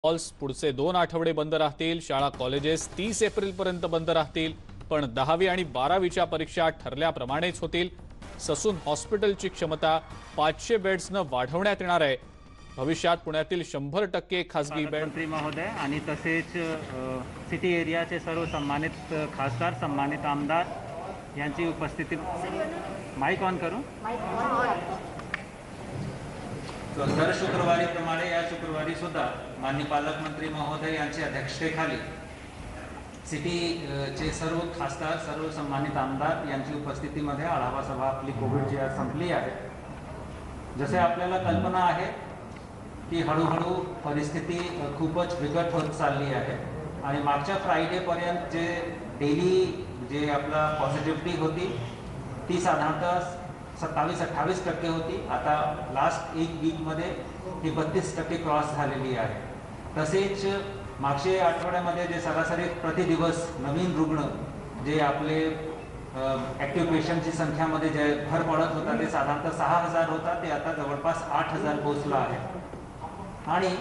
Halls पुढचे 2 आठवडे बंद राहतील। शाळा कॉलेजेस 30 एप्रिलपर्यंत बंद राहतील, पण 10वी आणि 12वीच्या परीक्षा ठरल्याप्रमाणेच होतील। ससून हॉस्पिटलची क्षमता 500 बेड्सनं वाढवण्यात येणार आहे। भविष्यात पुण्यातील 100% खासगी बेड मंत्री महोदय आणि तसेच सिटी एरियाचे सर्व सम्मानित खासदार, सम्मानित आमदार यांची उपस्थिती। माईक ऑन करू। दर शुक्रवारी प्रमाणे या शुक्रवारी सुद्धा माननीय पालकमंत्री महोदय यांच्या अध्यक्षतेखाली सिटीचे सर्व खासदार, सर्व सम्मानित आमदार यांची उपस्थितीमध्ये आढावा सभा आपली कोविडची आज संपली आहे। जसे आपल्याला कल्पना आहे की हळूहळू परिस्थिती खूपच बिकट होत चालली आहे आणि मागच्या फ्रायडेपर्यंत जे डेली जे आपला पॉझिटिव्हिटी होती ती साधारणतः 27-28% होती। आता लास्ट एक वीकमध्ये ही 32% क्रॉस झालेली आहे। तसेच मागच्या आठवड्यामध्ये जे सरासरी प्रतिदिवस नवीन रुग्ण जे आपले ॲक्टिव्ह पेशंटची संख्यामध्ये जे भर पडत होता ते साधारणतः 6000 होता, ते आता जवळपास 8000 पोहोचला आहे। आणि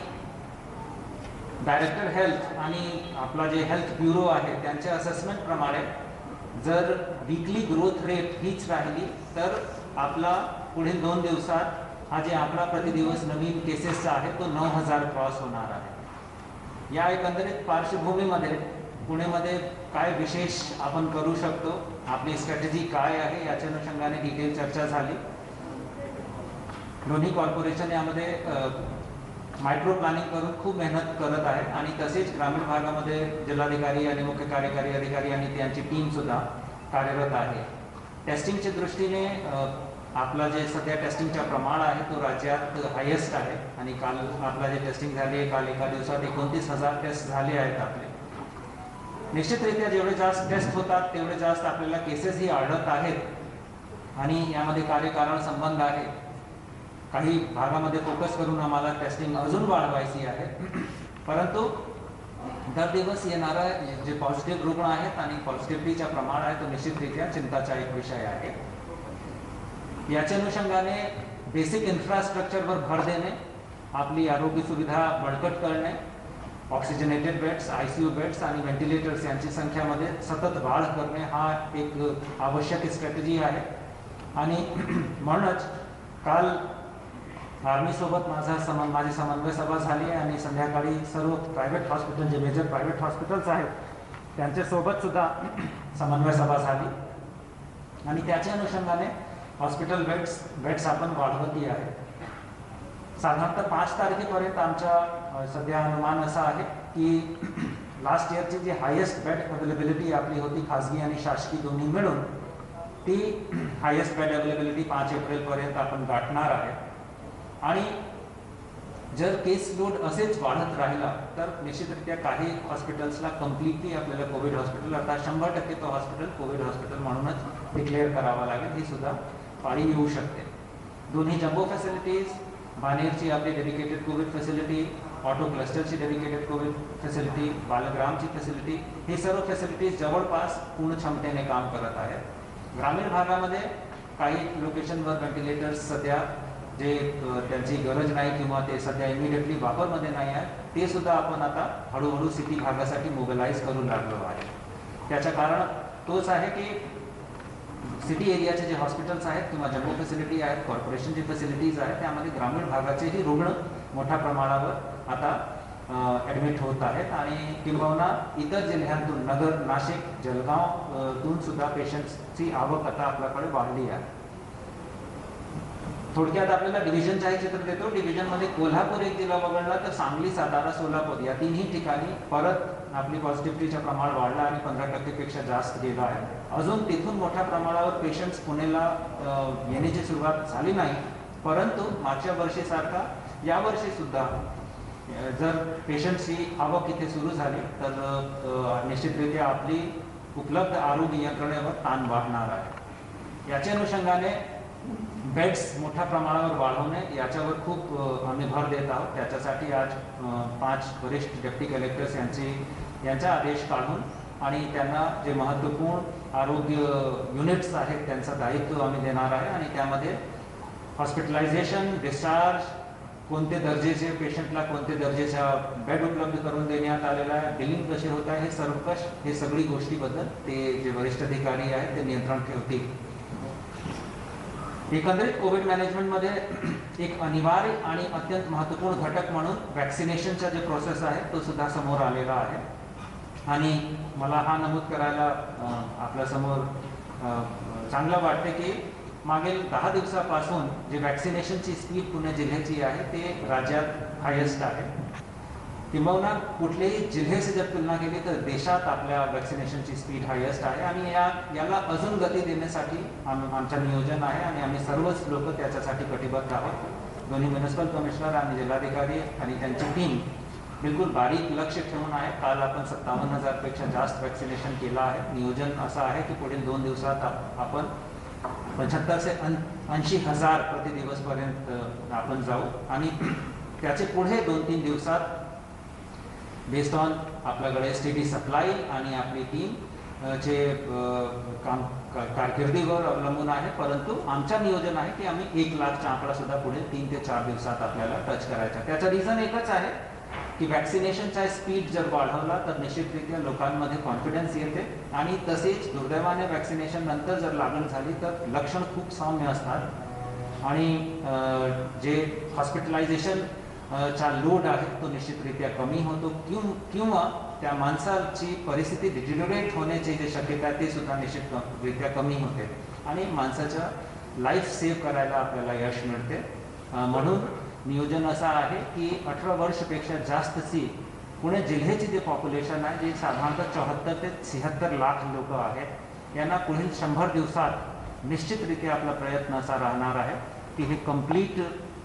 डायरेक्टर हेल्थ आणि आपला जे हेल्थ ब्युरो आहे त्यांच्या असेसमेंट प्रमाणे जर वीकली ग्रोथ रेट हीच राहिली तर आपला पुढील 2 दिवसात हा जे आकडा प्रतिदिवस नवीन केसेसचा आहे तो 9000 क्रॉस होणार आहे। या एकंदरीत पार्श्वभूमीमध्ये पुणेमध्ये काय विशेष आपण करू शकतो, आपली स्ट्रॅटेजी काय आहे याच्या अनुषंगाने डिटेल चर्चा झाली। दोन्ही कॉर्पोरेशन यामध्ये मायक्रो प्लॅनिंग करून खूप मेहनत करत आहे आणि तसेच ग्रामीण भागामध्ये जिल्हाधिकारी आणि मुख्य कार्यकारी अधिकारी आणि त्यांची टीम सुद्धा कार्यरत आहे। टेस्टिंगच्या दृष्टीने आपला जे सध्या टेस्टिंगचा प्रमाण आहे तो राज्यात हायेस्ट आहे आणि काल आपला जे टेस्टिंग झाली काल एका दिवसात 29,000 टेस्ट झाले आहेत आपले। निश्चितरित्या जेवढे जास्त टेस्ट होतात तेवढे जास्त आपल्याला केसेसही आढळत आहेत आणि यामध्ये कार्यकारण संबंध आहे। काही भागामध्ये फोकस करून आम्हाला टेस्टिंग अजून वाढवायची आहे, परंतु दर दिवस येणारा जे पॉझिटिव्ह रुग्ण आहेत आणि पॉझिटिव्हिटीचा प्रमाण आहे तो निश्चितरित्या चिंताचा एक विषय आहे। याच्या अनुषंगाने बेसिक इन्फ्रास्ट्रक्चरवर भर देणे, आपली आरोग्य सुविधा बळकट करणे, ऑक्सिजनेटेड बेड्स, ICU बेड्स आणि व्हेंटिलेटर्स यांची संख्यामध्ये सतत वाढ करणे हा एक आवश्यक स्ट्रॅटेजी आहे। आणि म्हणूनच काल आर्मीसोबत माझी समन्वय सभा झाली आणि संध्याकाळी सर्व प्रायव्हेट हॉस्पिटल जे मेजर प्रायव्हेट हॉस्पिटल्स आहेत त्यांच्यासोबत सुद्धा समन्वय सभा झाली आणि त्याच्या अनुषंगाने हॉस्पिटल बेड्स आपण वाढवती आहे। साधारणतः 5 तारखेपर्यंत आमचा सध्या अनुमान असा आहे की लास्ट इयरची जी हायेस्ट बेड अवेलेबिलिटी आपली होती खाजगी आणि शासकीय दोन्ही मिळून ती हायेस्ट बेड अवेलेबिलिटी 5 एप्रिलपर्यंत आपण गाठणार आहे। आणि जर केस लोड असेच वाढत राहिला तर निश्चितरित्या काही हॉस्पिटल्सला कम्प्लिटली आपल्याला कोविड हॉस्पिटल आता 100% तो हॉस्पिटल कोविड हॉस्पिटल म्हणूनच डिक्लेअर करावा लागेल, ही सुद्धा पाळी येऊ शकते। दोन्ही जम्बो फॅसिलिटीज, बानेरची आपली डेडिकेटेड कोविड फॅसिलिटी, ऑटो क्लस्टरची डेडिकेटेड कोविड फॅसिलिटी, बालग्रामची फॅसिलिटी, हे सर्व फॅसिलिटीज जवळपास पूर्ण क्षमतेने काम करत आहेत। ग्रामीण भागामध्ये काही लोकेशनवर व्हेंटिलेटर्स सध्या जे त्यांची गरज नाही किंवा ते सध्या इमिडिएटली वापरमध्ये नाही आहे ते सुद्धा आपण आता हळूहळू सिटी भागासाठी मोबिलाइज करू लागलो आहे। त्याचं कारण तोच आहे की सिटी एरियाचे जे हॉस्पिटल्स आहेत किंवा जम्बो फॅसिलिटी आहेत, कॉर्पोरेशनची फॅसिलिटीज आहेत, त्यामध्ये ग्रामीण भागाचेही रुग्ण मोठ्या प्रमाणावर आता ॲडमिट होत आहेत आणि किंबहुना इतर जिल्ह्यांतून नगर, नाशिक, जळगावतून सुद्धा पेशंट्सची आवक आता आपल्याकडे वाढली आहे। थोडक्यात आपल्याला डिव्हिजनचाही चित्र देतो। डिव्हिजनमध्ये कोल्हापूर एक जिल्हा वगळला तर सांगली, सातारा, सोलापूर या तिन्ही ठिकाणी परत आपली पॉझिटिव्हिटीचं प्रमाण वाढलं आणि 15% पेक्षा जास्त गेलं आहे। अजून तिथून मोठ्या प्रमाणावर पेशंट्स पुण्याला येण्याची सुरुवात झाली नाही, परंतु मागच्या वर्षीसारखा यावर्षी सुद्धा जर पेशंट्सची आवक इथे सुरू झाली तर निश्चितरित्या आपली उपलब्ध आरोग्य यंत्रणेवर ताण वाढणार आहे। याच्या अनुषंगाने बेड्स मोठ्या प्रमाणावर वाढवणे याच्यावर खूप आम्ही भर देत आहोत। त्याच्यासाठी आज 5 वरिष्ठ डेप्टी कलेक्टर्स यांचा आदेश काढून आणि त्यांना जे महत्त्वपूर्ण आरोग्य युनिट्स आहेत त्यांचं दायित्व आम्ही देणार आहे आणि त्यामध्ये हॉस्पिटलायझेशन, डिस्चार्ज कोणते दर्जेचे पेशंटला कोणते दर्जेचा बेड उपलब्ध करून देण्यात आलेला आहे, बिलिंग कसे होत आहे, हे सर्वकष हे सगळी गोष्टीबद्दल ते जे वरिष्ठ अधिकारी आहेत ते नियंत्रण ठेवतील. एकंदरीत कोविड मॅनेजमेंटमध्ये एक अनिवार्य आणि अत्यंत महत्त्वपूर्ण घटक म्हणून वॅक्सिनेशनचा जे प्रोसेस आहे तो सुद्धा समोर आलेला आहे. आणि मला हा नमूद करायला आपल्यासमोर चांगलं वाटते की मागील 10 दिवसापासून जे वॅक्सिनेशनची स्पीड पुणे जिल्ह्याची आहे ते राज्यात हायेस्ट आहे. किंबहुना कुठल्याही जिल्ह्याशी जर तुलना केली तर देशात आपल्या वॅक्सिनेशनची स्पीड हायेस्ट आहे. आणि याला अजून गती देण्यासाठी आमचं नियोजन आहे आणि आम्ही सर्वच लोक त्याच्यासाठी कटिबद्ध आहोत. दोन्ही म्युनिसिपल कमिशनर आणि जिल्हाधिकारी आणि त्यांची टीम बिलकुल बारीक लक्ष ठेवून आहे. काल आपण 57,000पेक्षा जास्त वॅक्सिनेशन केलं आहे. नियोजन असं आहे की पुढील 2 दिवसात आपण 75 से 80,000 प्रतिदिवसपर्यंत आपण जाऊ. आणि त्याचे पुढे 2-3 दिवसात बेस्ड ऑन आपल्याकडे स्टेडी सप्लाय आणि आपली टीम चे काम कारकिर्दीवर अवलंबून आहे. परंतु आमचं नियोजन आहे की आम्ही 1 लाखचा आकडा सुद्धा पुढे 3 ते 4 दिवसात आपल्याला टच करायचा. त्याचं रिझन एकच आहे की वॅक्सिनेशनचा स्पीड जर वाढवला तर निश्चितरित्या लोकांमध्ये कॉन्फिडन्स येते. आणि तसेच दुर्दैवाने वॅक्सिनेशन नंतर जर लागण झाली तर लक्षण खूप सौम्य असतात आणि जे हॉस्पिटलायझेशन चा लोड आहे तो निश्चितरित्या कमी होतो किंवा त्या माणसाची परिस्थिती डिटेरियोरेट होण्याची जे शक्यता आहे ते सुद्धा निश्चितरित्या कमी होते आणि माणसाचं लाईफ सेव्ह करायला आपल्याला यश मिळते. म्हणून नियोजन असं आहे की 18 वर्षपेक्षा जास्तची पुणे जिल्ह्याची जे पॉप्युलेशन आहे जे साधारणतः 74 ते 76 लाख लोक आहेत यांना पुढील 100 दिवसात निश्चितरित्या आपला प्रयत्न असा राहणार आहे की हे कंप्लीट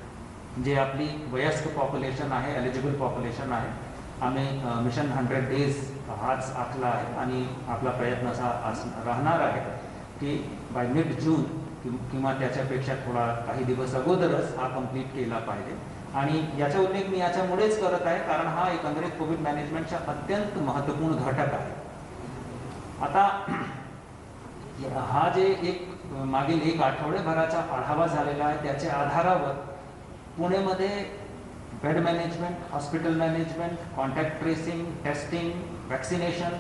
जे आपली वयस्क पॉप्युलेशन आहे, एलिजिबल पॉप्युलेशन आहे, आम्ही मिशन 100 डेज हाच आखला आहे आणि आपला प्रयत्न असा राहणार आहे की बाय मिड जून किंवा त्याच्यापेक्षा थोडा काही दिवस अगोदरच हा कंप्लीट केला पाहिजे. आणि याचा उल्लेख मी याच्यामुळेच करत आहे कारण हा एकंदरीत कोविड मॅनेजमेंटचा अत्यंत महत्त्वपूर्ण घटक आहे. आता हा जे मागील 1 आठवड्याभराचा आढावा झालेला आहे त्याच्या आधारावर पुणेमध्ये bed management, hospital management, contact tracing, testing, vaccination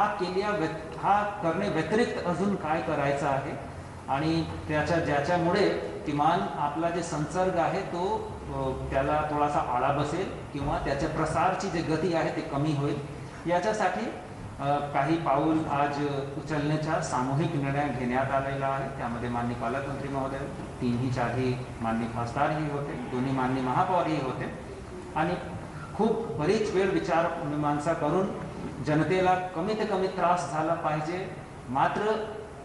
हा करणे व्यतिरिक्त अजून काय करायचं आहे आणि ज्याच्यामुळे किमान आपला जे संसर्ग आहे तो त्याला थोडासा आळा बसेल किंवा त्याच्या प्रसारची जी गती आहे ते कमी होईल. याच्यासाठी काही पाऊल आज उचलण्याचा सामूहिक निर्णय घेण्यात आलेला आहे. त्यामध्ये माननीय पालकमंत्री महोदय, 3हीच्या आधी माननीय खासदारही होते, दोन्ही माननीय महापौरही होते आणि खूप बरीच वेळ विचार मीमांसा करून जनतेला कमीत कमी त्रास झाला पाहिजे. मात्र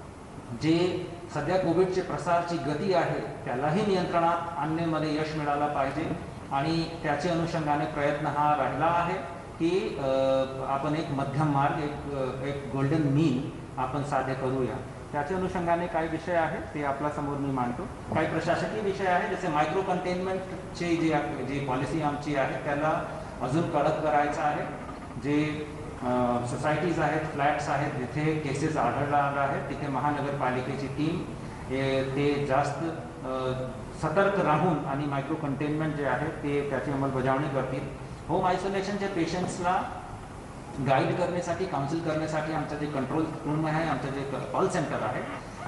जे सध्या कोविडचे प्रसारची गती आहे त्यालाही नियंत्रणात आणण्यामध्ये यश मिळालं पाहिजे आणि त्याच्या अनुषंगाने प्रयत्न हा राहिला आहे की आपण एक मध्यम मार्ग, एक गोल्डन मीन आपण साध्य करूया. त्याच्या अनुषंगाने काही विषय आहे ते आपल्यासमोर मी मांडतो. काही प्रशासकीय विषय आहे जसे मायक्रो कंटेनमेंटची जी पॉलिसी आमची आहे त्याला अजून कडक करायचं आहे. जे सोसायटीज आहेत, फ्लॅट्स आहेत जिथे केसेस आढळणार आहेत तिथे महानगरपालिकेची टीम ते जास्त सतर्क राहून आणि मायक्रो कंटेनमेंट जे आहे ते त्याची अंमलबजावणी करतील. होम आयसोलेशनच्या पेशंट्सला गाईड करण्यासाठी, काउन्सिल करण्यासाठी आमचं जे कंट्रोल रूम आहे, आमचं जे कॉल सेंटर आहे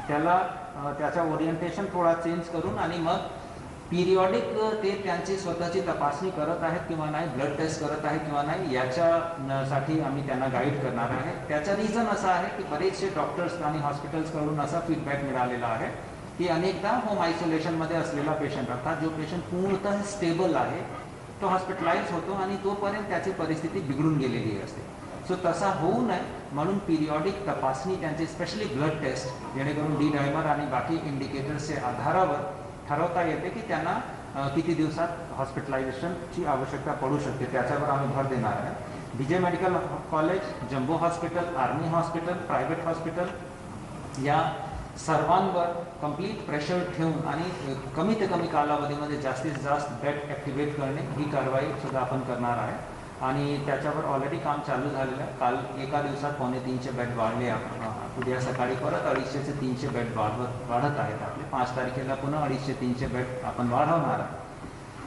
त्याचा ओरिएंटेशन थोडा चेंज करून आणि मग पिरियॉडिक ते त्यांची स्वतःची तपासणी करत आहेत किंवा नाही, ब्लड टेस्ट करत आहेत किंवा नाही याच्यासाठी आम्ही त्यांना गाईड करणार आहे. त्याचा रिझन असा आहे की बरेचसे डॉक्टर्स आणि हॉस्पिटल्सकडून असा फीडबॅक मिळालेला आहे की अनेकदा होम आयसोलेशनमध्ये असलेला पेशंट अर्थात जो पेशंट पूर्णतः स्टेबल आहे तो हॉस्पिटलाइज होतो आणि तोपर्यंत त्याची परिस्थिती बिघडून गेलेली असते. सो तसा होऊ नये म्हणून पिरियॉडिक तपासणी त्यांची स्पेशली ब्लड टेस्ट जेणेकरून डी डायमर आणि बाकी इंडिकेटर्सच्या आधारावर ठरवता येते की त्यांना किती दिवसात हॉस्पिटलायझेशनची आवश्यकता पडू शकते. त्याच्यावर आम्ही भर देणार आहे. BJ medical college, jumbo hospital, army hospital, private hospital या सर्वांवर कंप्लीट प्रेशर ठेवून आणि कमीत कमी कालावधीमध्ये जास्तीत जास्त बेड ॲक्टिवेट करणे ही कारवाई सुद्धा आपण करणार आहे. आणि त्याच्यावर ऑलरेडी काम चालू झालेलं आहे. काल एका दिवसात 250 बेड वाढले. उद्या सकाळी परत 250 ते 300 बेड वाढत आहेत आपले. 5 तारखेला पुन्हा 250-300 बेड आपण वाढवणार आहे.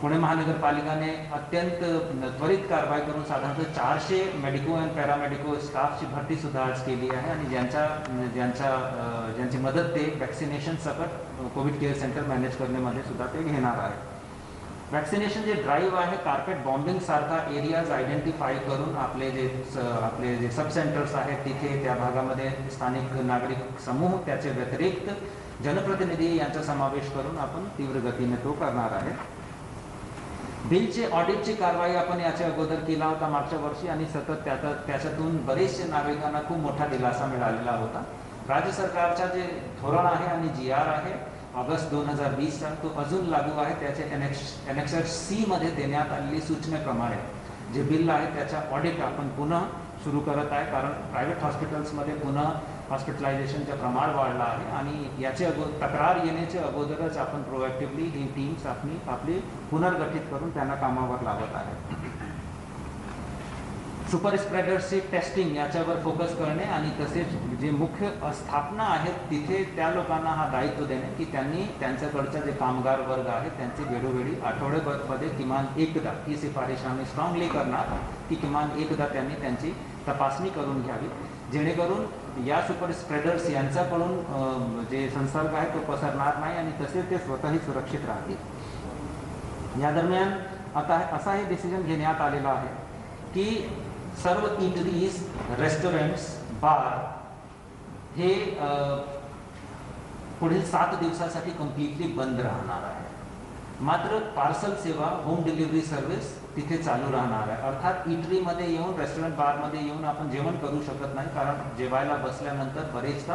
पुणे महानगरपालिकाने अत्यंत त्वरित कारवाई करून साधारणतः 400 मेडिको अँड पॅरामेडिको स्टाफची भरती सुद्धा आज केली आहे आणि ज्यांची मदत ते वॅक्सिनेशन सकट कोविड केअर सेंटर मॅनेज करण्यामध्ये सुद्धा ते घेणार आहे. वॅक्सिनेशन जे ड्राईव्ह आहे कार्पेट बॉम्बिंग सारखा एरियाज आयडेंटिफाय करून आपले जे सब सेंटर्स आहेत तिथे त्या भागामध्ये स्थानिक नागरिक समूह त्याचे व्यतिरिक्त जनप्रतिनिधी यांचा समावेश करून आपण तीव्र गतीने तो करणार आहे. बिलचे ऑडिटची कारवाई आपण याच्या अगोदर केला होता मागच्या वर्षी आणि सतत त्याच्यातून बरेचसे नागरिकांना खूप मोठा दिलासा मिळालेला होता. राज्य सरकारचा जे धोरण आहे आणि GR आहे ऑगस्ट 2020चा तो अजून लागू आहे. त्याचे एनेक्सर C मध्ये देण्यात आलेली सूचनेप्रमाणे जे बिल आहे त्याचा ऑडिट आपण पुन्हा सुरू करत आहे, कारण प्रायव्हेट हॉस्पिटल्समध्ये पुन्हा हॉस्पिटलायझेशनचं प्रमाण वाढलं आहे आणि याचे तक्रार येण्याच्या अगोदरच आपण प्रोएक्टिव्हली ही टीम्स आपली पुनर्गठित करून त्यांना कामावर लावत आहे. सुपर स्प्रेडर्सची टेस्टिंग याच्यावर फोकस करणे आणि तसेच जे मुख्य स्थापना आहेत तिथे त्या लोकांना हा दायित्व देणे की त्यांनी त्यांच्याकडच्या जे कामगार वर्ग आहे त्यांची वेळोवेळी आठवड्यामध्ये किमान एकदा ही शिफारस आम्ही स्ट्रॉंगली करणार की किमान एकदा त्यांनी त्यांची तपासणी करून घ्यावी, जेणेकरून या सुपर स्प्रेडर्स यांच्याकडून जे संसर्ग आहे तो पसरणार नाही आणि तसेच ते स्वतःही सुरक्षित राहतील. या दरम्यान आता असाही डिसिजन घेण्यात आलेला आहे की सर्व इटरीज, रेस्टॉरंट्स, बार हे पुढील 7 दिवसासाठी कम्प्लिटली बंद राहणार आहे. मात्र पार्सल सेवा, होम डिलिव्हरी सर्व्हिस तिथे चालू राहणार आहे. अर्थात इटरीमध्ये येऊन, रेस्टॉरंट बारमध्ये येऊन आपण जेवण करू शकत नाही, कारण जेवायला बसल्यानंतर बरेचदा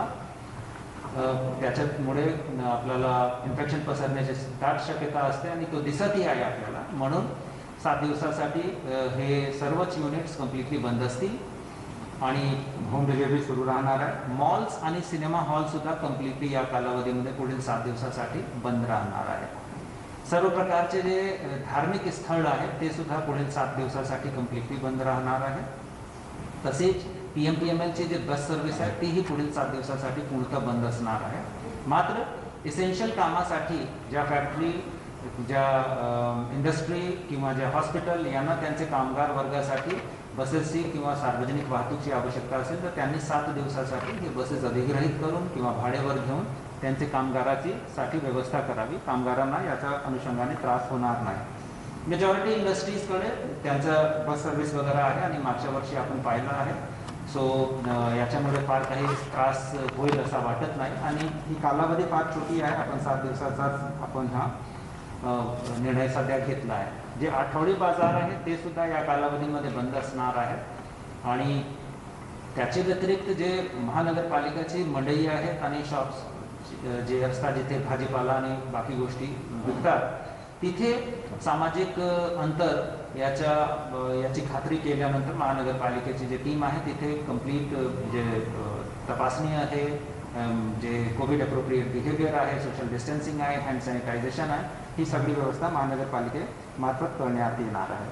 त्याच्यामुळे आपल्याला इन्फेक्शन पसरण्याची दाट शक्यता असते आणि तो दिसतही आहे आपल्याला. म्हणून 7 दिवसासाठी हे सर्वच युनिट्स कम्प्लिटली बंद असतील आणि होम डिलिव्हरी सुरू राहणार आहे. मॉल्स आणि सिनेमा हॉलसुद्धा कम्प्लिटली या कालावधीमध्ये पुढील 7 दिवसासाठी बंद राहणार आहे. सर्व प्रकारचे जे धार्मिक स्थळ आहेत ते सुद्धा पुढील 7 दिवसासाठी कम्प्लिटली बंद राहणार आहे. तसेच PMPMLची जे बस सर्व्हिस आहे तीही पुढील 7 दिवसासाठी पूर्णतः बंद असणार आहे. मात्र इसेन्शियल कामासाठी ज्या फॅक्टरी, ज्या इंडस्ट्री किंवा ज्या हॉस्पिटल यांना त्यांचे कामगार वर्गासाठी बसेसची किंवा सार्वजनिक वाहतूकची आवश्यकता असेल तर त्यांनी 7 दिवसासाठी हे बसेस अधिग्रहित करून किंवा भाड्यावर घेऊन त्यांचे कामगाराची व्यवस्था करावी. कामगारांना याच्या अनुषंगाने त्रास होणार नाही. मेजॉरिटी इंडस्ट्रीजकडे त्यांचं बस सर्व्हिस वगैरे आहे आणि मागच्या वर्षी आपण पाहिलं आहे. सो याच्यामुळे फार काही त्रास होईल असं वाटत नाही आणि ही कालावधी फार छोटी आहे. आपण 7 दिवसाचाच आपण हा निर्णय सध्या घेतला आहे. जे आठवडी बाजार आहे ते सुद्धा या कालावधीमध्ये बंद असणार आहे आणि त्याच्या व्यतिरिक्त जे महानगरपालिकेची मंडई आहेत आणि शॉप्स जे असतात जिथे भाजीपाला आणि बाकी गोष्टी विकतात तिथे सामाजिक अंतर याची खात्री केल्यानंतर महानगरपालिकेची जी टीम आहे तिथे कम्प्लीट जे तपासणी आहे, जे कोविड अप्रोप्रिएट बिहेवियर आहे, सोशल डिस्टन्सिंग आहे, हँड सॅनिटायझेशन आहे, ही सगळी व्यवस्था महानगरपालिकेमार्फत करण्यात येणार आहे.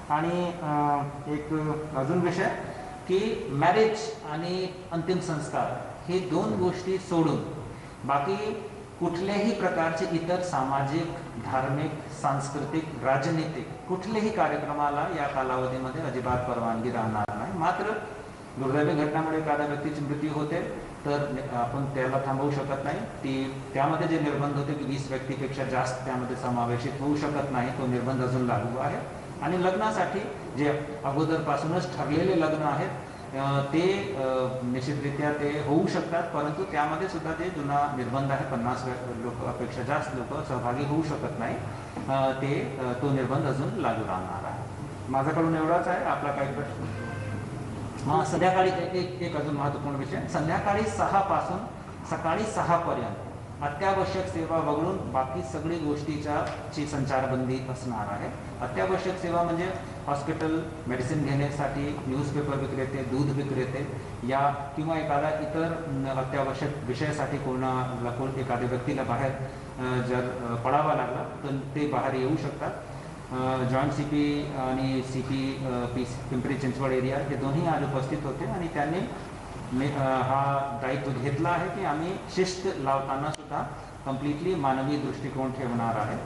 आणि एक अजून विषय की मॅरेज आणि अंतिम संस्कार हे 2 गोष्टी सोडून बाकी कुठल्याही प्रकारचे इतर सामाजिक, धार्मिक, सांस्कृतिक, राजनीतिक कुठल्याही कार्यक्रमाला या कालावधीमध्ये अजिबात परवानगी राहणार नाही. मात्र दुर्दैवी घटनामुळे एखाद्या व्यक्तीची मृत्यू होते तर आपण त्याला थांबवू शकत नाही. त्यामध्ये जे निर्बंध होते की 20 व्यक्तीपेक्षा जास्त त्यामध्ये समावेशित होऊ शकत नाही, तो निर्बंध अजून लागू आहे. आणि लग्नासाठी जे अगोदरपासूनच ठरलेले लग्न आहेत ते निश्चितरित्या ते होऊ शकतात, परंतु त्यामध्ये सुद्धा ते जुना निर्बंध आहे, 50 लोकांपेक्षा जास्त लोक सहभागी होऊ शकत नाही, तो निर्बंध अजून लागू राहणार आहे. माझ्याकडून एवढाच आहे. आपला काही प्रश्न? संध्याकाळी एक अजून महत्त्वपूर्ण विषय, संध्याकाळी 6 पासून सकाळी 6 पर्यंत अत्यावश्यक सेवा वगळून बाकी सगळी गोष्टीची संचारबंदी असणार आहे. अत्यावश्यक सेवा म्हणजे हॉस्पिटल, मेडिसिन घेण्यासाठी, न्यूजपेपर विक्रेते, दूध विक्रेते या किंवा एखादा इतर अत्यावश्यक विषयासाठी एखाद्या व्यक्तीला बाहेर जर पडावा लागला तर ते बाहेर येऊ शकतात. जॉईंट CP आणि CP पिंपरी चिंचवड एरिया हे दोन्ही आज उपस्थित होते आणि त्यांनी हा दायित्व घेतला आहे की आम्ही शिस्त लावताना सुद्धा कम्प्लिटली मानवी दृष्टिकोन ठेवणार आहे.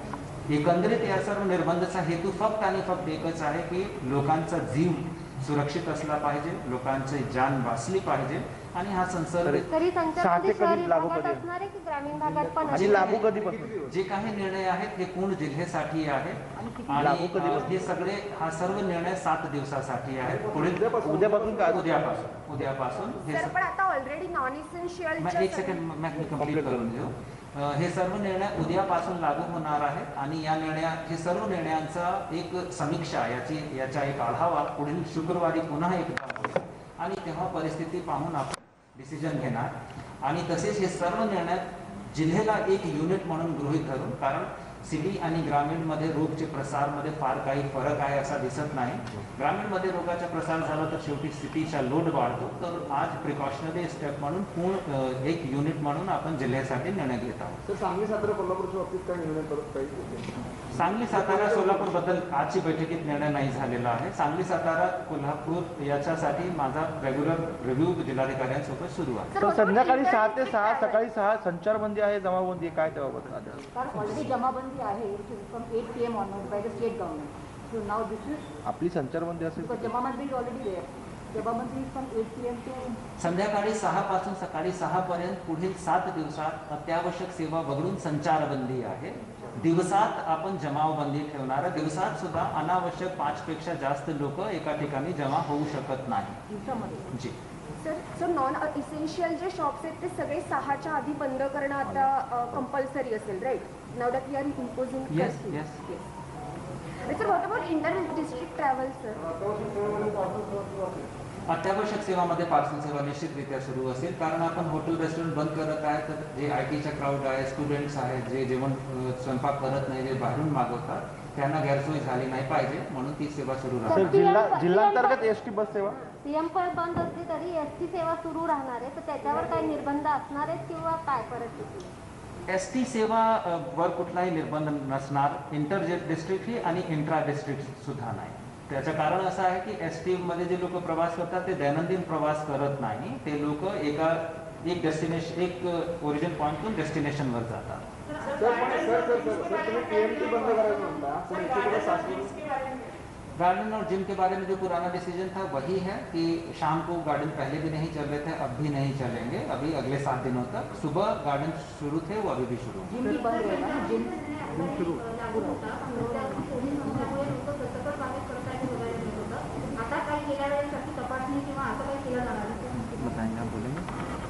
एकंदरीत या सर्व निर्बंधाचा हेतू फक्त आणि फक्त एकच आहे की लोकांचा जीव सुरक्षित असला पाहिजे, लोकांची जान वाचली पाहिजे आणि हा संसर्ग तरी संचारबंदी शहरी लागू भागात कधी? असणार आहे की ग्रामीण भागात पण आणि असणार लागू आहे? कधीपासून? जे काही निर्णय आहेत हे पूर्ण जिल्ह्यासाठी आहेत लागू आणि कधीपासून? हे सगळे हा सर्व निर्णय 7 दिवसासाठी आहेत. पुढील उद्यापासून काय? उद्यापासून हे सर पण आता ऑलरेडी नॉन इसेन्शियल एक सेकंड मी कंप्लीट करून घेऊ. हे सर्व निर्णय उद्यापासून लागू होणार आहेत आणि हे सर्व निर्णयांचा एक समीक्षा याचा एक आढावा पुढील शुक्रवारी पुन्हा एकदा होईल आणि तेव्हा परिस्थिती पाहून आपण डिसिजन घेणार. आणि तसेच हे सर्व निर्णय जिल्ह्याला एक युनिट म्हणून गृहीत धरून, कारण सिटी आणि ग्रामीणमध्ये रोगचे प्रसारमध्ये फार काही फरक आहे असा दिसत नाही. ग्रामीणमध्ये रोगाचा प्रसार झाला तर शेवटी सिटीचा लोड वाढतो. तर आज प्रिकॉशनरी स्टेप म्हणून पूर्ण एक युनिट म्हणून आपण जिल्ह्यासाठी निर्णय घेत आहोत. तर सांगली, सातारा, कोल्हापूरच्या बाबतीत काय निर्णय करत काही? सांगली, सातारा, सोलापूर बद्दल आजची बैठकीत निर्णय नाही झालेला आहे. सांगली, सातारा, कोल्हापूर याच्यासाठी माझा रेग्युलर रिव्ह्यू जिल्हाधिकाऱ्यांसोबत सुरू आहे. तर संध्याकाळी 6 ते 6, सकाळी 6 संचारबंदी आहे, जमावबंदी आहे, काय त्याबाबत? कारण ऑलरेडी जमाबंदी आहे from 8 PM onward by the state government. So now this is आपली संचारबंदी असेल बिकॉज जमाबंदी इज ऑलरेडी देअर. जमाबंदी इज फ्रॉम 8 PM टू संध्याकाळी 6 पासून सकाळी 6 पर्यंत पुढील 7 दिवसात अत्यावश्यक सेवा वगळून संचारबंदी आहे. दिवसात आपण जमावबंदी ठेवणार. दिवसात सुद्धा अनावश्यक 5 पेक्षा जास्त लोक एका ठिकाणी जमा होऊ शकत नाही. दिवसामध्ये. जी सर नॉन इसेन्शियल जे शॉप्स आहेत ते सगळे 6च्या आधी बंद करणं आता कंपल्सरी असेल, right? Now that we are imposing. Yes yes. Sir what about inter district travel sir? अत्यावश्यक सेवामध्ये पार्सल सेवा निश्चितरित्या सुरू असेल, कारण आपण हॉटेल रेस्टॉरंट बंद करत आहे. तर जे IT चा क्राऊड आहे, स्टुडंट्स आहेत, जे जेवण स्वयंपाक करत नाही, जे बाहेरून मागवतात, त्यांना गैरसोय झाली नाही पाहिजे म्हणून ती सेवा सुरू राहते. सर, जिल्हांतर्गत एसटी बस सेवा PM पण बंद असली तरी ST सेवा सुरू राहणार आहे, तर त्याच्यावर काही निर्बंध असणार आहेत किंवा काय परिस्थिती? ST सेवा वर कुठलाही निर्बंध नसणार. इंटर डिस्ट्रिक्ट ही आणि इंट्रा डिस्ट्रिक्ट सुद्धा नाही. त्याचं कारण असं आहे की ST मध्ये जे लोक प्रवास करतात ते दैनंदिन प्रवास करत नाही. ते लोक एक डेस्टिनेशन, एक ओरिजिन पॉईंटतून डेस्टिनेशनवर जातात. तुम्ही PMT बंद करायचं म्हणता, पण इथे कुठं शासकीय गार्डन और जिम के बारे में जो पुराना डिसीजन था वही है कि शाम को गार्डन पहले भी नहीं चल रहे थे, अब भी नहीं चलेंगे. अभी अगले 7 दिनों तक सुबह गार्डन शुरू थे, वो अभी भी शुरू हैं. जिम भी बंद रहेगा. जिम सुरू. आता काही गेल्या वेळेस अशी तपासणी किंवा असं काही केलं जाणार? बताएंगे, आप बोलेंगे.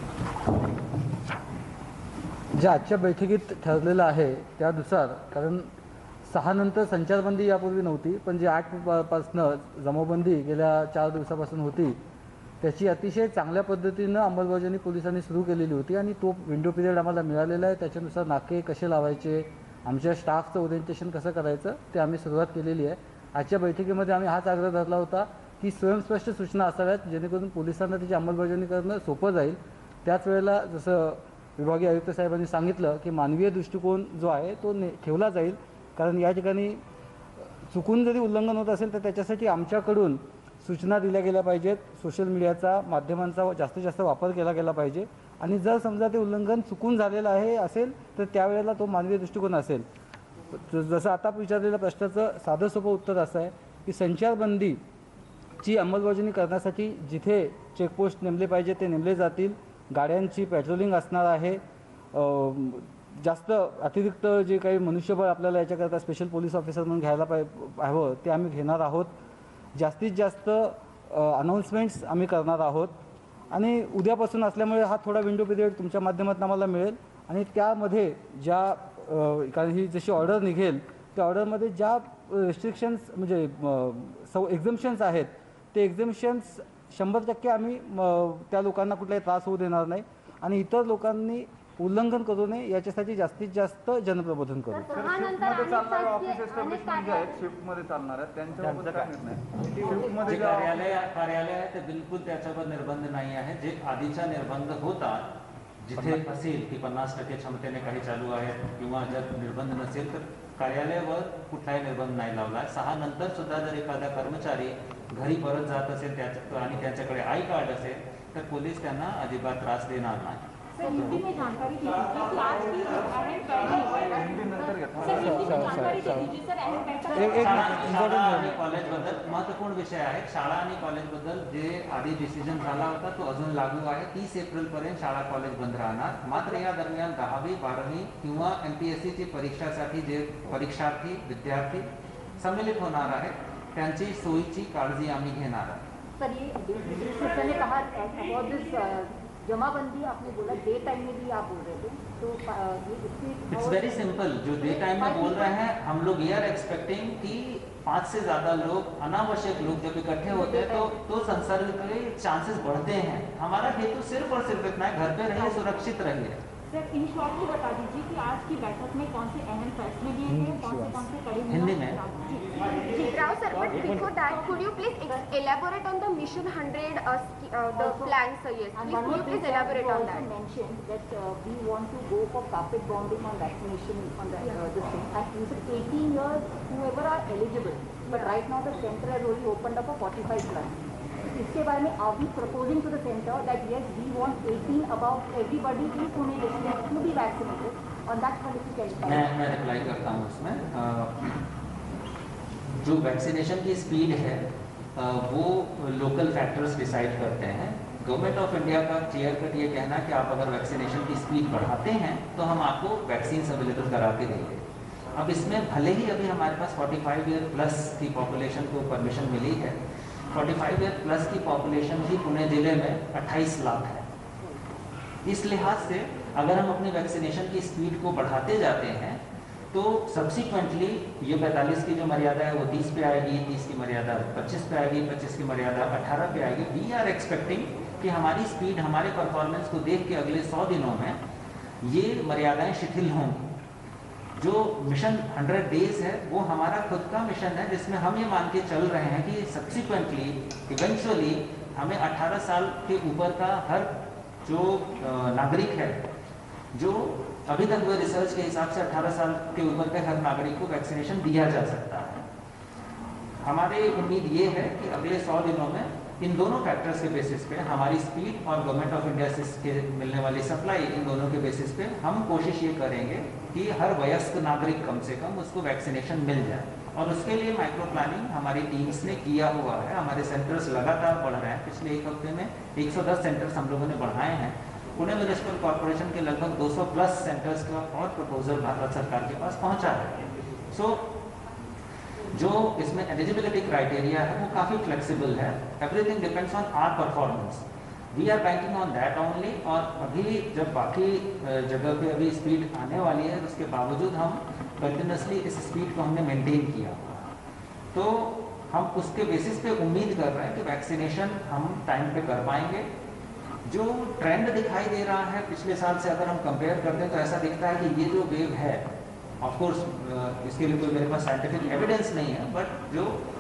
जे आजच्या बैठकीत ठरलेलं आहे त्यानुसार, कारण 6 नंतर संचारबंदी यापूर्वी नव्हती, पण जी 8 पासनं जमावबंदी गेल्या 4 दिवसापासून होती, त्याची अतिशय चांगल्या पद्धतीनं अंमलबजावणी पोलिसांनी सुरू केलेली होती आणि तो विंडो पिरियड आम्हाला मिळालेला आहे. त्याच्यानुसार नाके कसे लावायचे, आमच्या स्टाफचं ओरिएंटेशन कसं करायचं ते आम्ही सुरुवात केलेली आहे. आजच्या बैठकीमध्ये आम्ही हाच आग्रह धरला होता की स्वयंस्पष्ट सूचना असाव्यात, जेणेकरून पोलिसांना त्याची अंमलबजावणी करणं सोपं जाईल. त्याच वेळेला जसं विभागीय आयुक्त साहेबांनी सांगितलं की मानवीय दृष्टिकोन जो आहे तो ठेवला जाईल, कारण या ठिकाणी चुकून जरी उल्लंघन होत असेल तर त्याच्यासाठी आमच्याकडून सूचना दिल्या गेल्या पाहिजेत. सोशल मीडियाचा, माध्यमांचा जास्तीत जास्त वापर केला गेला पाहिजे आणि जर समजा ते उल्लंघन चुकून झालेलं आहे असेल तर त्यावेळेला तो मानवीय दृष्टिकोन असेल. जसं आता विचारलेल्या प्रश्नाचं साधं सोपं उत्तर असं आहे की संचारबंदीची अंमलबजावणी करण्यासाठी जिथे चेकपोस्ट नेमले पाहिजे ते नेमले जातील. गाड्यांची पेट्रोलिंग असणार आहे. जास्त अतिरिक्त जे काही मनुष्यबळ आपल्याला याच्याकरता स्पेशल पोलीस ऑफिसर म्हणून घ्यायला हवं ते आम्ही घेणार आहोत. जास्तीत जास्त अनाऊन्समेंट्स आम्ही करणार आहोत आणि उद्यापासून असल्यामुळे हा थोडा विंडो पिरियड तुमच्या माध्यमातून आम्हाला मिळेल आणि त्यामध्ये ज्या कारण ही जशी ऑर्डर निघेल त्या ऑर्डरमध्ये ज्या रिस्ट्रिक्शन्स म्हणजे एक्झम्पशन्स आहेत ते एक्झम्पशन्स 100% आम्ही त्या लोकांना कुठलाही त्रास होऊ देणार नाही आणि इतर लोकांनी उल्लंघन करू नये याच्यासाठी जास्तीत जास्त जनप्रबोधन करू. शिफ्टमध्ये चालणार आहेत त्यांच्याबाबत काय निर्णय? जे कार्यालय आहे ते बिलकुल त्याच्यावर निर्बंध नाही आहे. जे आधीचा निर्बंध होता, जिथे असेल की 50% क्षमतेने काही चालू आहे किंवा जर निर्बंध नसेल तर कार्यालयावर कुठलाही निर्बंध नाही लावला. 6 नंतर सुद्धा जर एखादा कर्मचारी घरी परत जात असेल आणि त्याच्याकडे आय कार्ड असेल तर पोलीस त्यांना अजिबात त्रास देणार नाही. सर हिंदी में जानकारी दीजिए कि आज की अहम पहली सर हिंदी में जानकारी दीजिए सर अहम बैठक शाळा आणि कॉलेजबद्दल महत्त्वपूर्ण विषय आहे. शाळा आणि कॉलेजबद्दल जे आधी डिसिजन झाला होता तो अजून लागू आहे. 30 एप्रिलपर्यंत शाळा कॉलेज बंद राहणार. मात्र या दरम्यान 10वी 12वी किंवा MPSC ची परीक्षासाठी जे परीक्षार्थी विद्यार्थी सम्मिलित होणार आहेत त्यांची सोयीची काळजी आम्ही घेणार आहोत. सर ये सर ने कहा अबाउट दिस जमाबंदी आपने बोला डे टाइम में भी आप बोल रहे थे तो ये इसकी इट्स वेरी सिंपल. जो डे टाइम में बोल रहे हैं हम लोग ये आर एक्सपेक्टिंग कि 5 से ज़्यादा लोग अनावश्यक लोग जब इकट्ठे होते हैं तो संसर्ग के चांसेस बढ़ते हैं. हमारा हेतु सिर्फ और सिर्फ इतना है घर पे रहिए सुरक्षित रहिए. सर इन शॉर्टली बता दीजिए कि आज की बैठक में कौन से अहम फैसले लिए गए कौन से कड़े हिंदी में Rao sir, but before that, could you please elaborate on the Mission 100, the plan, sir? Yes, And please, one could more you thing, please sir, elaborate you on also that? mentioned that we want to go for carpet bounding on vaccination on the this thing. And you said 18 years, whoever are eligible. But right now the center has only opened up for 45 plus. इसके बारे में are we proposing to the center that yes we want 18 above everybody in Pune district to be vaccinated? On that one if you can. मैं reply करता हूँ उसमें. जो vaccination की speed है वो लोकल फैक्टर्स डिसाइड करते हैं. गवर्नमेंट ऑफ इंडिया का क्लियर कट ये कहना है कि आप अगर वैक्सीनेशन की स्पीड बढ़ाते हैं तो हम आपको वैक्सीन अवेलेबल करा के देंगे. अब इसमें भले ही अभी हमारे पास 45 ईयर प्लस की पॉपुलेशन को परमिशन मिली है. 45 ईयर प्लस की पॉपुलेशन भी पुणे जिले में 28 लाख है. इस लिहाज से अगर हम अपनी वैक्सीनेशन की स्पीड को बढ़ाते जाते हैं तो सब्सिक्वेंटली ये 45 की जो मर्यादा है वो 30 पे आएगी, 30 की मर्यादा 25 पे आएगी, 25 की मर्यादा 18 पे आएगी. वी आर एक्सपेक्टिंग कि हमारी स्पीड हमारे परफॉर्मेंस को देख के अगले 100 दिनों में ये मर्यादाएं शिथिल होंगी. जो मिशन 100 डेज है वो हमारा खुद का मिशन है जिसमें हम ये मान के चल रहे हैं कि सब्सिक्वेंटली इवेंचुअली हमें 18 साल के ऊपर का हर जो नागरिक है, जो अभी तक वो रिसर्च के हिसाब से 18 साल के ऊपर के हर नागरिक को वैक्सीनेशन दिया जा सकता है. हमारी उम्मीद ये है कि अगले 100 दिनों में इन दोनों फैक्टर्स के बेसिस पे हमारी स्पीड और गवर्नमेंट ऑफ इंडिया से के मिलने वाली सप्लाई इन दोनों के बेसिस पे हम कोशिश ये करेंगे कि हर वयस्क नागरिक कम से कम उसको वैक्सीनेशन मिल जाए. और उसके लिए माइक्रो प्लानिंग हमारी टीम्स ने किया हुआ है. हमारे सेंटर्स लगातार बढ़ रहे हैं. पिछले एक हफ्ते में 110 सेंटर्स हम लोगों ने बढ़ाए हैं. पुणे म्युनिसिपल कॉर्पोरेशन के लगभग 200 प्लस सेंटर्स का और प्रपोजल भारत सरकार के पास पहुंचा है. सो जो इसमें एलिजिबिलिटी क्राइटेरिया है वो काफ़ी फ्लेक्सिबल है. Everything depends on our performance. We are banking on that only. और अभी जब बाकी जगह पे अभी स्पीड आने वाली है उसके बावजूद हम कंटिन्यूसली इस स्पीड को हमने मेंटेन किया. तो हम उसके बेसिस पे उम्मीद कर रहे हैं कि वैक्सीनेशन हम टाइम पे कर पाएंगे. जो ट्रेंड दिखाई दे रहा है पिछले साल से अगर हम कंपेयर करते हैं तो ऐसा दिखता है कि ये जो वेव है, ऑफ कोर्स इसके लिए कोई मेरे पास साइंटिफिक एविडेंस नहीं है, बट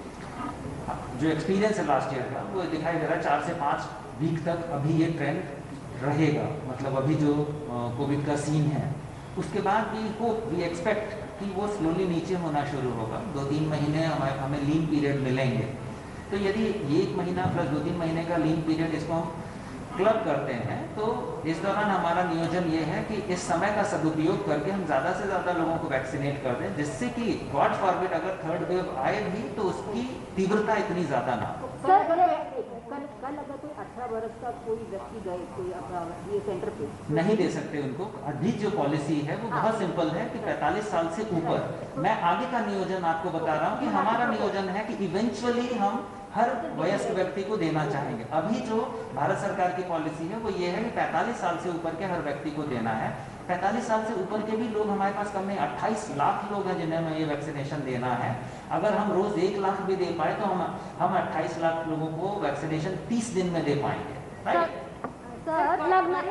जो एक्सपीरियंस है लास्ट ईयर का वो दिखाई दे रहा है 4 से 5 वीक तक अभी ये ट्रेंड रहेगा. मतलब अभी जो कोविड का सीन है उसके बाद वी एक्सपेक्ट कि वो स्लोली नीचे होना शुरू होगा. 2-3 महीने हमें लीन पीरियड मिलेंगे. तो यदि 1 महीना प्लस 2-3 महीने का लीन पीरियड इसको हम क्लब करते हैं तो इस दौरान हमारा नियोजन ये है कि इस समय का सदुपयोग करके हम ज़्यादा से ज़्यादा लोगों को वैक्सीनेट कर दें, जिससे कि गॉड फॉरबिड अगर थर्ड वेव आए भी तो उसकी तीव्रता इतनी ज़्यादा ना हो. सर कल अगर कोई 18 वर्ष का कोई व्यक्ति गए कोई ये सेंटर पे नहीं दे सकते उनको. अभी जो पॉलिसी है वो बहुत सिंपल है कि 45 साल से ऊपर. मैं आगे का नियोजन आपको बता रहा हूँ कि हमारा नियोजन है कि इवेंचुअली हम हर वयस्क व्यक्ति को देना चाहेंगे. अभी जो भारत सरकार की पॉलिसी है वो ये है कि 45 साल से ऊपर के हर व्यक्ति को देना है. 45 साल से ऊपर के भी लोग हमारे पास कम नहीं, 28 लाख लोग हैं जिन्हें हमें ये वैक्सीनेशन देना है. अगर हम रोज 1 लाख भी दे पाए तो हम 28 लाख लोगों को वैक्सीनेशन 30 दिन में दे पाएंगे. राइट. सर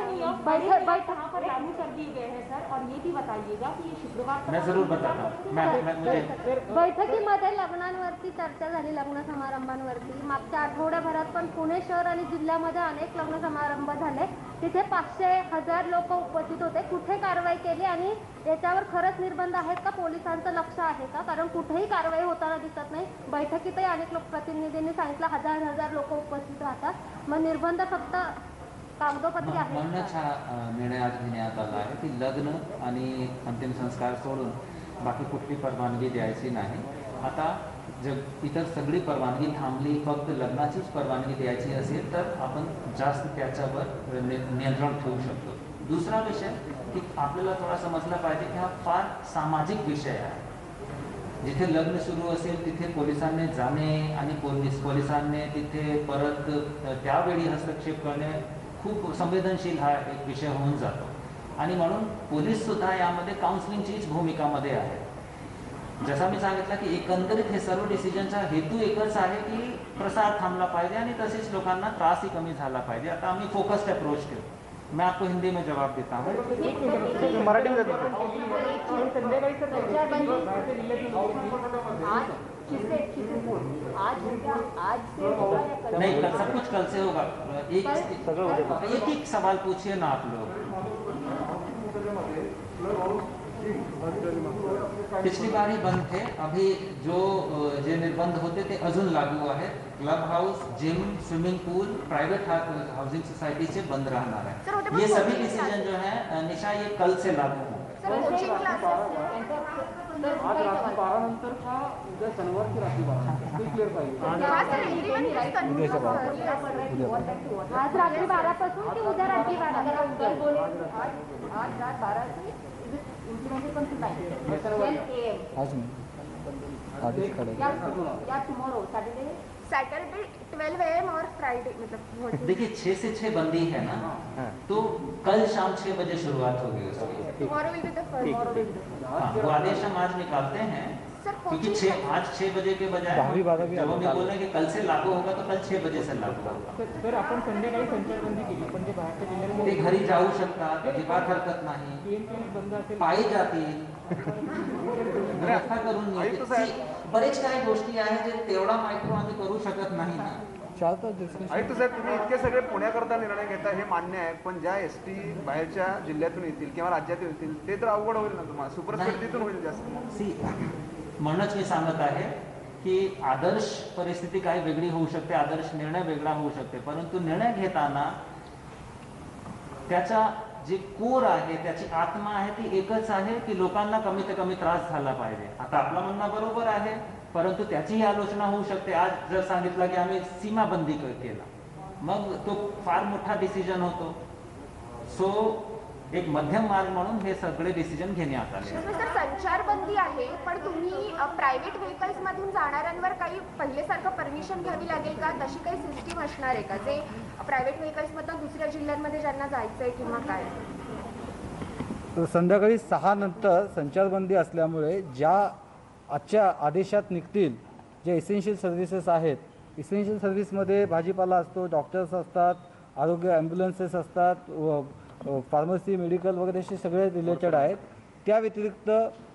बैठक पर लागू कर दिए गए हैं सर. और ये भी बताइएगा कि ये शुक्रवार मैं जरूर बताता हूँ. बैठकीमध्ये लग्नांवरती चर्चा झाली, लग्न समारंभांवरती. मागच्या आठवड्याभरात पण पुणे शहर आणि जिल्ह्यामध्ये अनेक लग्न समारंभ झाले. तिथे 500,000 लोक उपस्थित होते. कुठे कारवाई केली आणि याच्यावर खरंच निर्बंध आहेत का? पोलिसांचं लक्ष आहे का? कारण कुठेही कारवाई होताना दिसत नाही. बैठकीतही अनेक लोकप्रतिनिधींनी सांगितलं 1000 लोक उपस्थित राहतात. मग निर्बंध फक्त कागदोपत्री आहेत म्हणूनच का? हा निर्णय आज घेण्यात आला आहे की लग्न आणि अंतिम संस्कार सोडून बाकी कुठली परवानगी द्यायची नाही. आता जर इतर सगळी परवानगी थांबली, फक्त लग्नाचीच परवानगी द्यायची असेल तर आपण जास्त त्याच्यावर नियंत्रण ठेवू शकतो. दुसरा विषय की आपल्याला थोडा समजला पाहिजे की हा फार सामाजिक विषय आहे. जिथे लग्न सुरू असेल तिथे पोलिसांनी जाणे आणि पोलिसांनी तिथे परत त्यावेळी हस्तक्षेप करणे खूप संवेदनशील हा एक विषय होऊन जातो. आणि म्हणून पोलीस सुद्धा यामध्ये काउन्सिलिंगचीच भूमिकामध्ये आहे. जसा मी सांगितलं की एकंदरीत हे सर्व डिसिजनचा हेतू एकच आहे की प्रसार थांबला पाहिजे आणि तसेच लोकांना त्रासही कमी झाला पाहिजे. आता आम्ही फोकस्ड अप्रोच केलं. मैं आपको हिंदी में जवाब देता हूँ. मराठी मध्ये संध्याकाळी सर आज नहीं, सब कुछ कल से होगा. एक सवाल पूछिए ना आप लोग. पिछली बार ही बंद थे. अभी जो जे निर्बंध होते ते अजून लागू आहेत. Clubhouse, gym, swimming pool, private housing society बंद राहणार है. ये सभी डिसीजन जो है निशा ये कल से लागू होंगे. सर कोचिंग क्लासेस आज रात्री 12 नंतर का उद्या शनिवारची रात्री 12 ते क्लिअर पाहिजे. आज रात्री 12 पासून की उद्या रात्री 12? आज रात 12 से implementation to 12 AM. आज नाही आदेश काढायचे. या tomorrow Saturday. सैटरडे 12 AM और फ्राइडे मतलब देखिए 6 से 6 बंदी है ना, तो कल शाम 6 बजे शुरुआत होगी उसकी. Tomorrow will be the first. हाँ, वो आदेश हम आज निकालते हैं सर क्योंकि आज 6 बजे के बजाय दहावी बारावी जब हम ये बोल रहे हैं कि कल से लागू होगा तो कल 6 बजे से लागू होगा. तर आपण संध्याकाळी संचारबंदी केली पण जे बाहेरच्या जिल्ह्यामध्ये ते घरी जाऊ शकतात, अजिबात हरकत नाही, बंद असेल पायी जातील, व्यवस्था करून नेतील. बरेच काही गोष्टी आहेत जे तेवढा मायक्रो आम्ही करू शकत नाही ना. चार तास डिस्कशन. आणि साहेब तुम्ही इतके सगळे पुण्याकरता निर्णय घेता हे मान्य आहे, पण ज्या एसटी बाहेरच्या जिल्ह्यातून येतील किंवा राज्यातून येतील ते तर अवघड होईल ना तुम्हाला. सुपर स्पेशलिटीतून होईल जास्त. सी म्हणूनच मी सांगत आहे की आदर्श परिस्थिती काही वेगळी होऊ शकते, आदर्श निर्णय वेगळा होऊ शकते, परंतु निर्णय घेताना त्याचा जे कोर आहे, त्याची आत्मा आहे ती एकच आहे की लोकांना कमी ते कमी त्रास झाला पाहिजे. आता आपलं म्हणणं बरोबर आहे, परंतु त्याचीही आलोचना होऊ शकते. आज जर सांगितलं की आम्ही सीमाबंदी केला, मग तो फार मोठा डिसिजन होतो. सो एक मध्यम मार्ग म्हणून हे सगळे डिसिजन घेण्यात आले. सर संचारबंदी आहे, पण तुम्ही प्रायव्हेट व्हेकल्स मधून जाणाऱ्यांवर काही पहिल्यासारखं परमिशन घ्यावी लागेल का? तशी काही सिस्टीम असणार आहे का जे प्रायव्हेट व्हेकल्स मधून दुसऱ्या जिल्ह्यांमध्ये ज्यांना जायचंय किंवा काय? तर संध्याकाळी 6 नंतर संचारबंदी असल्यामुळे ज्या आजच्या आदेशात निघतील जे इसेन्शियल सर्व्हिसेस आहेत, इसेन्शियल सर्व्हिसमध्ये भाजीपाला असतो, डॉक्टर्स असतात, आरोग्य ॲम्ब्युलन्सेस असतात, फार्मसी, मेडिकल वगैरे असे सगळे रिलेटेड आहेत. त्या व्यतिरिक्त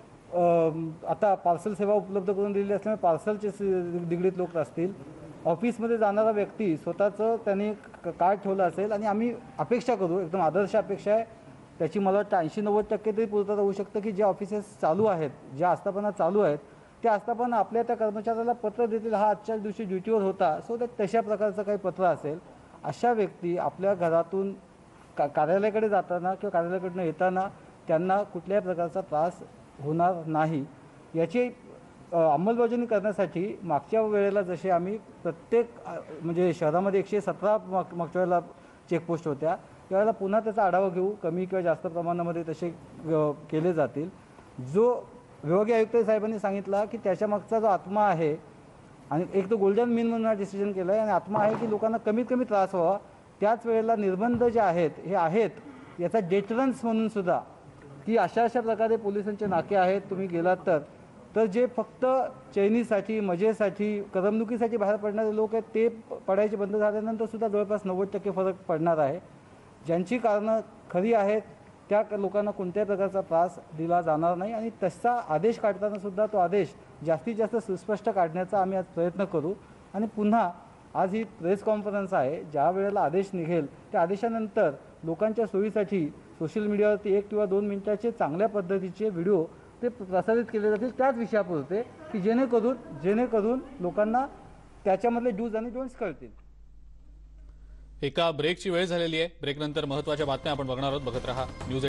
आता पार्सल सेवा उपलब्ध करून दिलेली असल्यामुळे पार्सलचे निगडीत लोक असतील. ऑफिसमध्ये जाणारा व्यक्ती स्वतःचं त्यांनी कार्ड ठेवलं असेल आणि आम्ही अपेक्षा करू, एकदम आदर्श अपेक्षा आहे, त्याची मला वाटतं 80-90% तरी पूर्तता होऊ शकतं की जे ऑफिसेस चालू आहेत, ज्या आस्थापना चालू आहेत त्या आस्थापना आपल्या त्या कर्मचाऱ्याला पत्र देतील, हा आजच्या दिवशी ड्युटीवर होता, सो त्या तशा प्रकारचं काही पत्र असेल. अशा व्यक्ती आपल्या घरातून कार्यालयाकडे जाताना किंवा कार्यालयाकडनं येताना त्यांना कुठल्याही प्रकारचा त्रास होणार नाही याची अंमलबजावणी करण्यासाठी मागच्या वेळेला जसे आम्ही प्रत्येक म्हणजे शहरामध्ये 117 मागच्या वेळेला चेकपोस्ट होत्या, त्यावेळेला पुन्हा त्याचा आढावा घेऊ, कमी किंवा जास्त प्रमाणामध्ये तसे केले जातील. जो विभागीय आयुक्त साहेबांनी सांगितला की त्याच्या मागचा जो आत्मा आहे आणि एक तो गोल्डन मीन म्हणून हा डिसिजन केला आहे आणि आत्मा आहे की लोकांना कमीत कमी त्रास व्हावा. त्याच वेळेला निर्बंध जे आहेत हे आहेत याचा डेटरन्स म्हणून सुद्धा की अशा प्रकारे पोलिसांचे नाके आहेत, तुम्ही गेलात तर जे फक्त चैनीसाठी, मजेसाठी, करमणुकीसाठी बाहेर पडणारे लोक आहेत ते पडायचे बंद झाल्यानंतर सुद्धा जवळपास 90% फरक पडणार आहे. ज्यांची कारणं खरी आहेत त्या लोकांना कोणत्याही प्रकारचा त्रास दिला जाणार नाही आणि तसा आदेश काढताना सुद्धा तो आदेश जास्तीत जास्त सुस्पष्ट काढण्याचा आम्ही आज प्रयत्न करू. आणि पुन्हा आज ही प्रेस कॉन्फरन्स आहे, ज्या वेळेला आदेश निघेल त्या आदेशानंतर लोकांच्या सोयीसाठी सोशल मीडियावरती 1 किंवा 2 मिनिटाचे चांगल्या पद्धतीचे व्हिडिओ ते प्रसारित केले जातील त्याच विषयापुरते की जेणेकरून लोकांना त्याच्यामधले डूज आणि डोंट्स कळतील. एका ब्रेकची वेळ झालेली आहे. ब्रेकनंतर महत्त्वाच्या बातम्या आपण बघणार आहोत. बघत रहा न्यूज